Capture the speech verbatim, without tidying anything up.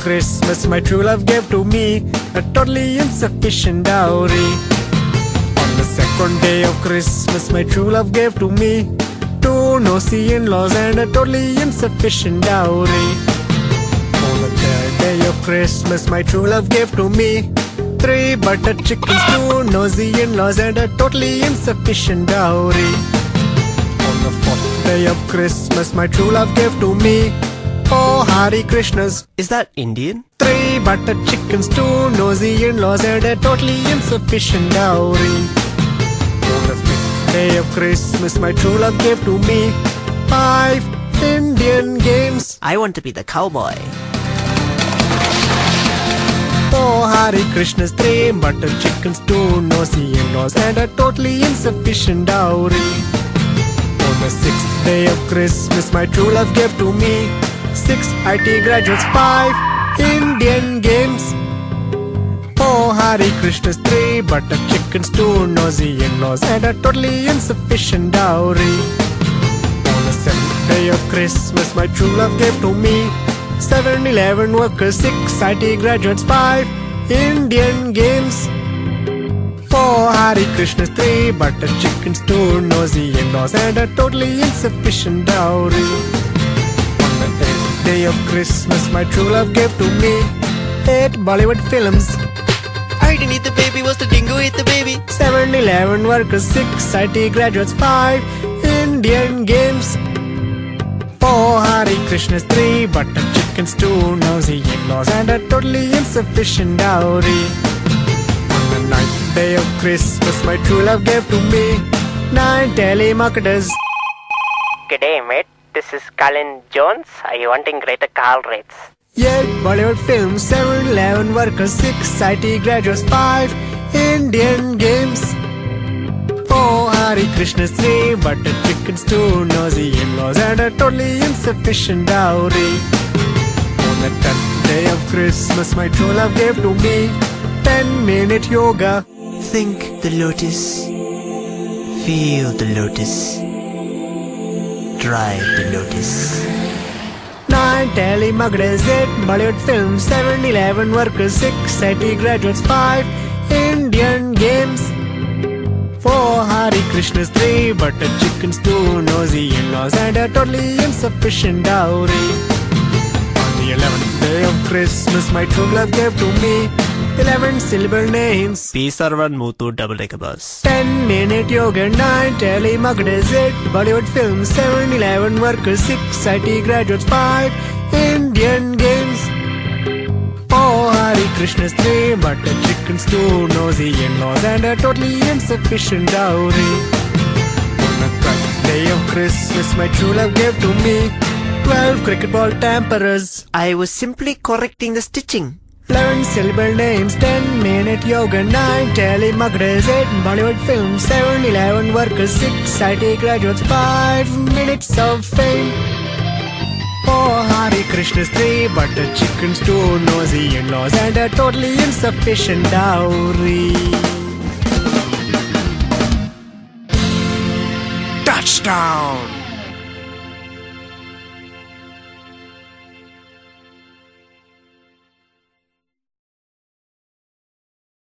Christmas, my true love gave to me a totally insufficient dowry. On the second day of Christmas, my true love gave to me two nosy in-laws and a totally insufficient dowry. On the third day of Christmas, my true love gave to me three butter chickens, two nosy in-laws and a totally insufficient dowry. On the fourth day of Christmas, my true love gave to me four Hare Krishnas. Is that Indian? Three butter chickens, two nosy in-laws and a totally insufficient dowry. On the fifth day of Christmas, my true love gave to me five Indian games. I want to be the cowboy. Four Hare Krishnas, three butter chickens, two nosy in-laws and a totally insufficient dowry. On the sixth day of Christmas, my true love gave to me six I T graduates, five Indian games. Four Hare Krishnas, three butter chickens, two nosy in-laws and a totally insufficient dowry. On the seventh day of Christmas, my true love gave to me seven eleven workers, six I T graduates, five Indian games. Four Hare Krishnas, three butter chickens, two nosy in-laws and a totally insufficient dowry. On the eighth day of Christmas, my true love gave to me eight Bollywood films. I didn't eat the baby, was the dingo eat the baby? Seven eleven workers, six I T graduates, five Indian games. Four Hare Krishnas, three butter chickens, two nosy in-laws and a totally insufficient dowry. On the ninth day of Christmas, my true love gave to me nine telemarketers. G'day mate, this is Colin Jones. Are you wanting greater call rates? Eight Bollywood films, seven eleven workers, six I T graduates, five Indian games. Four Hare Krishnas, three butter chickens, two nosy in-laws and a totally insufficient dowry. On the tenth day of Christmas, my true love gave to me ten minute yoga. Think the lotus, feel the lotus, drive the lotus. Nine telemarketers, eight Bollywood films, seven eleven workers, six I T graduates, five Indian games. Four Hare Krishnas, three butter chickens, two nosy in-laws and a totally insufficient dowry. On the eleventh day of Christmas, my true love gave to me eleven syllable names. P. Sarvan Muthu double decker bus. Ten minute yoga, nine telemarketers, eight Bollywood films, seven eleven workers, six I T graduates, five Indian games. Four Hare Krishnas, three butter chickens, two nosy in-laws and a totally insufficient dowry. On the twelfth day of Christmas, my true love gave to me twelve cricket ball tamperers. I was simply correcting the stitching. Eleven syllable names, ten minute yoga, nine telemarketers, eight Bollywood films, seven eleven workers, six I T graduates, five minutes of fame. Four Hare Krishnas, three butter chickens, two nosy in-laws and a totally insufficient dowry. Touchdown!